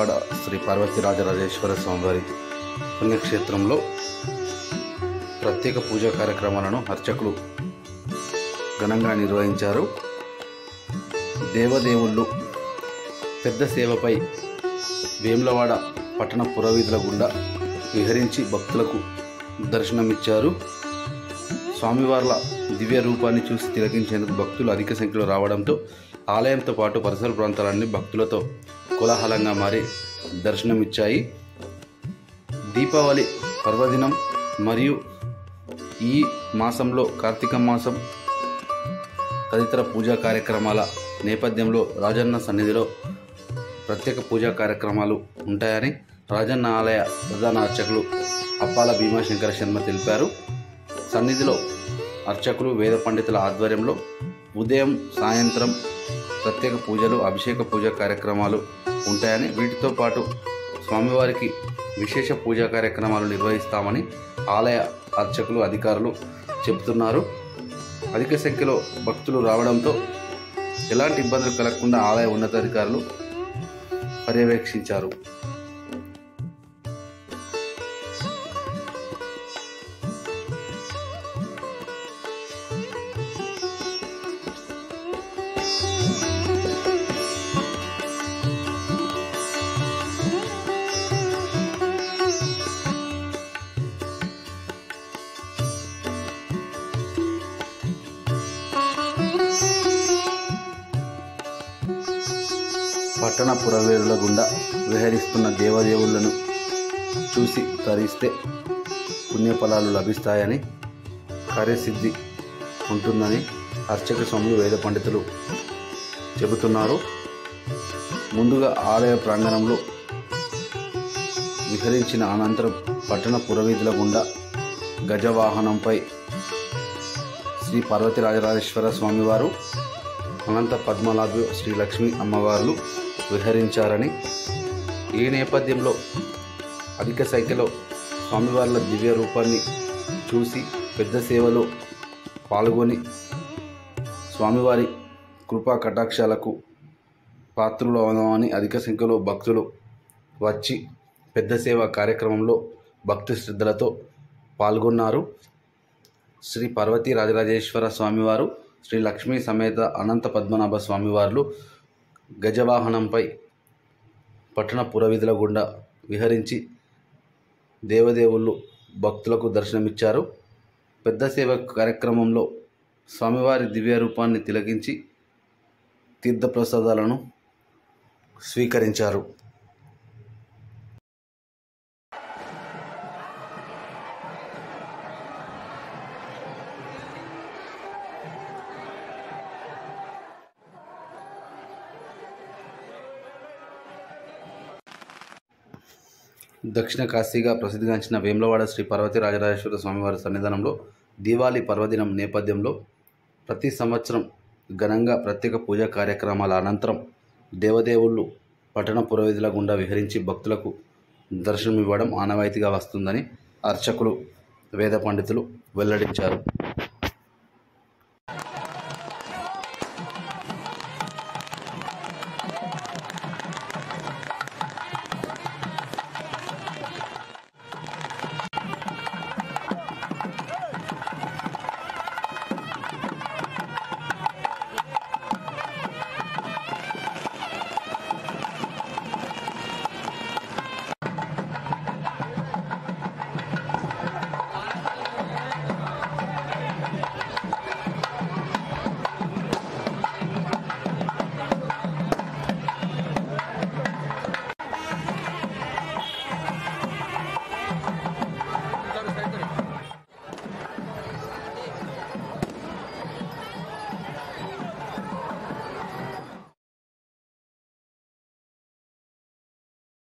వేములవాడ శ్రీ పార్వతీ రాజరాజేశ్వర స్వామివారి పుణ్యక్షేత్రంలో ప్రత్యేక పూజా కార్యక్రమాలను అర్చకులు ఘనంగా నిర్వహించారు. దేవదేవుళ్ళు పెద్ద సేవపై వేములవాడ పట్టణ పురవీధుల గుండా విహరించి భక్తులకు దర్శనమిచ్చారు. స్వామివార్ల దివ్య రూపాన్ని చూసి తిలకించేందుకు భక్తులు అధిక సంఖ్యలో రావడంతో ఆలయంతో పాటు పరిసర ప్రాంతాలన్నీ భక్తులతో కోలాహలంగా మారి దర్శనమిచ్చాయి. దీపావళి పర్వదినం మరియు ఈ మాసంలో కార్తీక మాసం తదితర పూజా కార్యక్రమాల నేపథ్యంలో రాజన్న సన్నిధిలో ప్రత్యేక పూజా కార్యక్రమాలు ఉంటాయని రాజన్న ఆలయ ప్రధాన అర్చకులు అప్పాల భీమాశంకర శర్మ తెలిపారు. సన్నిధిలో అర్చకులు వేద పండితుల ఆధ్వర్యంలో ఉదయం సాయంత్రం ప్రత్యేక పూజలు అభిషేక పూజా కార్యక్రమాలు ఉంటాయని, వీటితో పాటు స్వామివారికి విశేష పూజా కార్యక్రమాలు నిర్వహిస్తామని ఆలయ అర్చకులు అధికారులు చెబుతున్నారు. అధిక సంఖ్యలో భక్తులు రావడంతో ఎలాంటి ఇబ్బందులు కలగకుండా ఆలయ ఉన్నతాధికారులు పర్యవేక్షించారు. పట్టణ పురవీధుల గుండా విహరిస్తున్న దేవదేవుళ్లను చూసి తరిస్తే పుణ్యఫలాలు లభిస్తాయని, కార్యసిద్ధి ఉంటుందని అర్చక స్వాములు వేద పండితులు చెబుతున్నారు. ముందుగా ఆలయ ప్రాంగణంలో విహరించిన అనంతరం పట్టణ పురవీధుల గుండా గజవాహనంపై శ్రీ పార్వతీ రాజరాజేశ్వర స్వామివారు, అనంత పద్మనాభ శ్రీ లక్ష్మీ అమ్మవార్లు విహరించారని, ఈ నేపథ్యంలో అధిక సంఖ్యలో స్వామివార్ల దివ్య రూపాన్ని చూసి పెద్ద సేవలో పాల్గొని స్వామివారి కృపా కటాక్షాలకు పాత్రులు అవుదామని అధిక సంఖ్యలో భక్తులు వచ్చి పెద్ద సేవ కార్యక్రమంలో భక్తి శ్రద్ధలతో పాల్గొన్నారు. శ్రీ పార్వతీ రాజరాజేశ్వర స్వామివారు, శ్రీ లక్ష్మీ సమేత అనంత పద్మనాభ స్వామివార్లు గజవాహనంపై పట్టణ పురవీధుల గుండా విహరించి దేవదేవుళ్ళు భక్తులకు దర్శనమిచ్చారు. పెద్ద సేవ కార్యక్రమంలో స్వామివారి దివ్య రూపాన్ని తిలకించి తీర్థప్రసాదాలను స్వీకరించారు. దక్షిణ కాశీగా ప్రసిద్ధిగాంచిన వేములవాడ శ్రీ పార్వతీ రాజరాజేశ్వర స్వామివారి సన్నిధానంలో దీపావళి పర్వదినం నేపథ్యంలో ప్రతి సంవత్సరం ఘనంగా ప్రత్యేక పూజా కార్యక్రమాల అనంతరం దేవదేవుళ్ళు పట్టణ పురవీధుల గుండా విహరించి భక్తులకు దర్శనమివ్వడం ఆనవాయితీగా వస్తుందని అర్చకులు వేద పండితులు వెల్లడించారు.